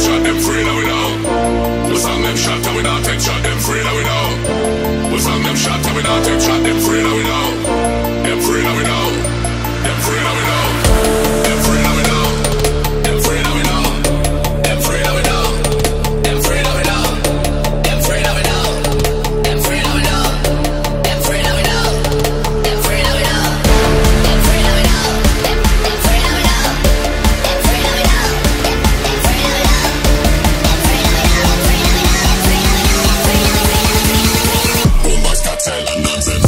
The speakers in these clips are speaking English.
shot, them free now we know. We song them shot and we not take shot, them free now we know. We song them shot and we not take shot, them free now we know. Them free now we know. Them free now we know. Them free now we know. Them free now we know. Them free now we know. Them free now we know. Them free now we know. Them free now we know. Them free now we know. Them free now we know. Them free now we know. Them free now we know. Them free now we know. Them free now we know. Boombox Cartel and nonsense.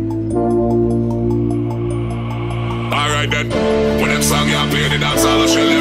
Alright then, when them song you play the dance all I shell